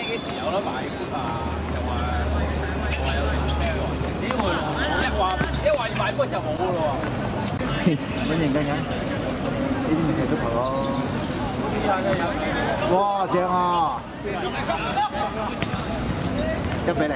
幾時有得買杯啊？又話有咩喎？點會一話要買杯就冇㗎咯喎！ 穩認真嘅，呢啲咪就足球咯。哇，正啊！1-0。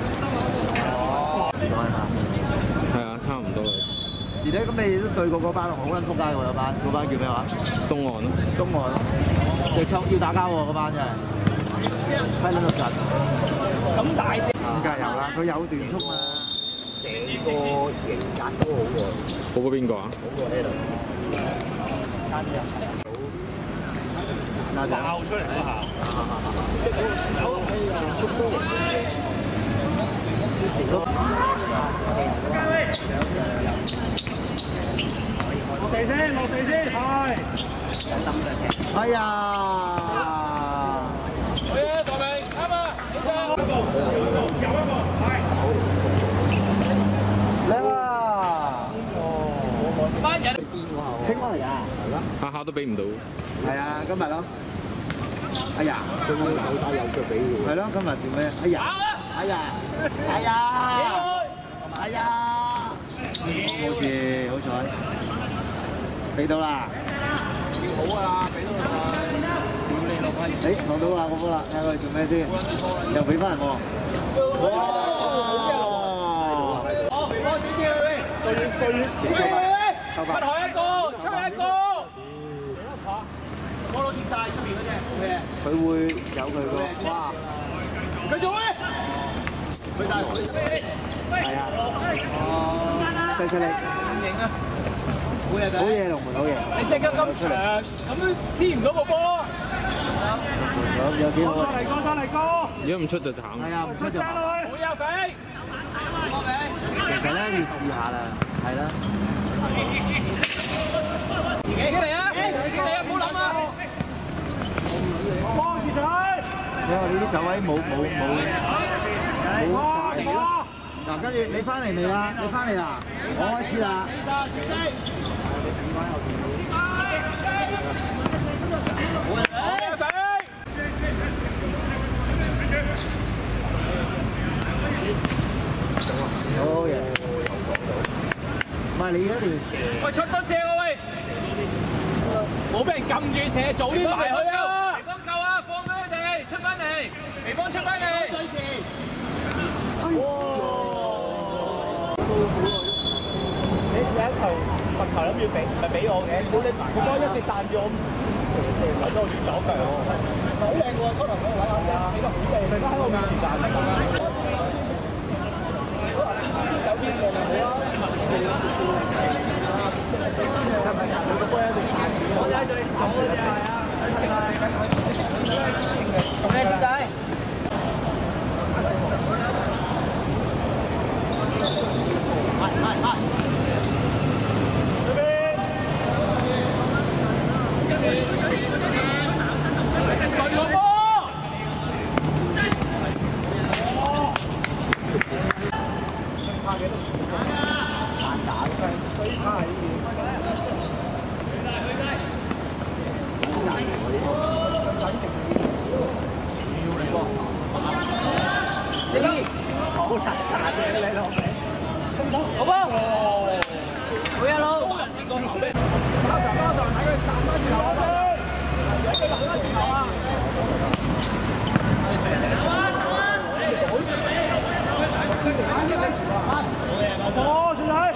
係啊，差唔多。 而且咁你都對過嗰班好撚撲街喎，有班嗰班叫咩話？ 東岸咯。 東岸咯，要打交喎嗰班真係，閪撚到窒。 咁大隻， 梗係有啦，佢有段速嘛。 成個型格都好喎。 好過邊個啊？ 好過呢度。 爆出嚟嗰下。落地先，係。 哎呀！ 好嘢，大明，啱啊！ 靚啊！ 班人清翻嚟㗎，係咯。 下下都俾唔到。 係啊，今日咯。哎呀！ 佢有手有腳俾佢。 係咯，今日點咩？哎呀！哎呀！哎呀！哎呀！冇事，好彩。俾到啦！ 好啊，俾到啦！屌你老閪！ 誒，攞到啦，攞到啦，睇下佢做咩先？又俾翻人喎！哇！ 好，肥波指示佢， 收出海一個，出海一個。波都跌曬出面嗰隻， 佢會有佢個哇！ 佢做咩？佢大係啊！犀犀利！ 型啊！ 好嘢，龍門好嘢！ 你隻腳咁長，咁都黐唔到個波。 有幾好啊！ 再嚟個！ 如果唔出就慘。 係啊，唔出就好有肥！ 其實咧要試下啦，係啦。 自己嚟啊！唔好諗啊！幫住佢！ 因為呢啲走位冇債咯。嗱，跟住你翻嚟未啊？你翻嚟啦！我開始啦。好嘢！唔係你嗰條喂，出多隻喎喂！冇俾人撳住射，早啲埋去啊！微方救啊！放俾佢哋出翻嚟，微方出翻嚟。 你有一球罰球諗住俾，唔係俾我嘅。屌你個波一直彈住我，射都亂走腳喎。好靚喎，出嚟我睇下先，俾個好靚，突然間喺我面前彈得咁樣。走邊射咪好咯。個波一直彈住我，睇住你走嗰隻係啊。咩兄弟？好大嘅你老味，好波，好一路。高人成個頭咩？包場睇佢站翻轉頭先，睇佢站翻轉頭啊！好，轉體。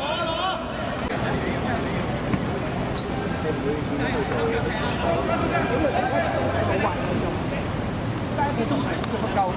但係佢仲係做不夠。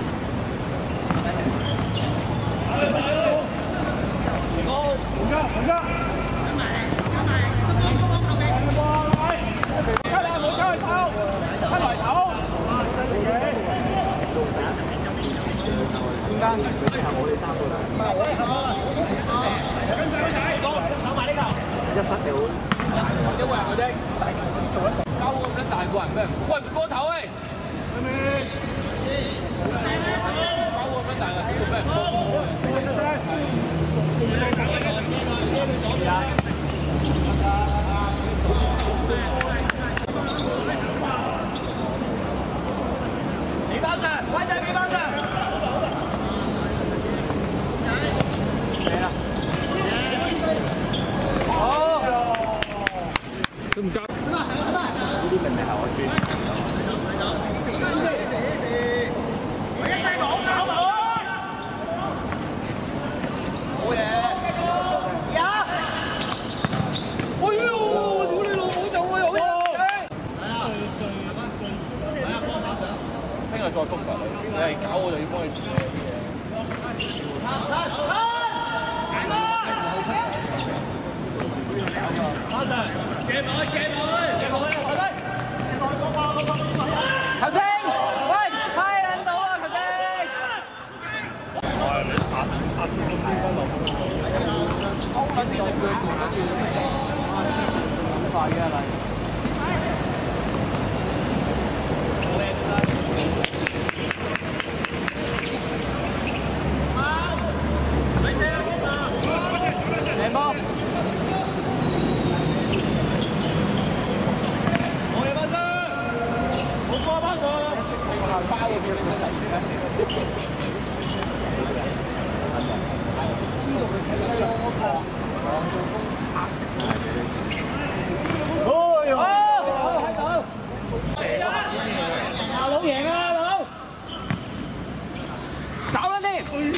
一失你好，因為佢哋做一交咁撚大個人咩？喂，過頭喂！交咁撚大個人做咩？李包上，快仔，李包！ 再復仇你係搞我就要幫你自己。球證，喂，派撚到啊！球證。快嘅嚟。靚波。包嗰邊你冇睇嘅。知道佢睇得有我講做工拍好，喺度。阿佬贏啊，阿佬！搞啦啲！哎呦！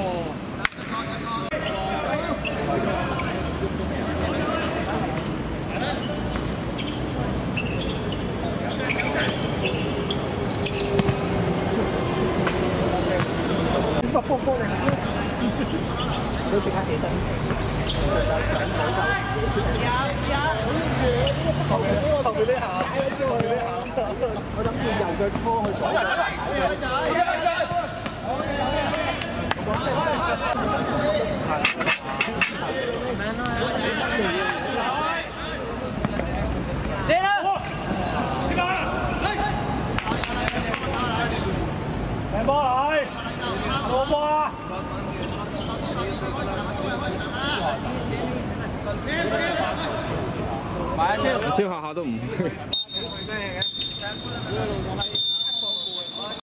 波嚟，都即刻起身。後邊啲下，我諗住由腳拖去左。嚟啦！靚波嚟！攞波啊！ 超下下都唔。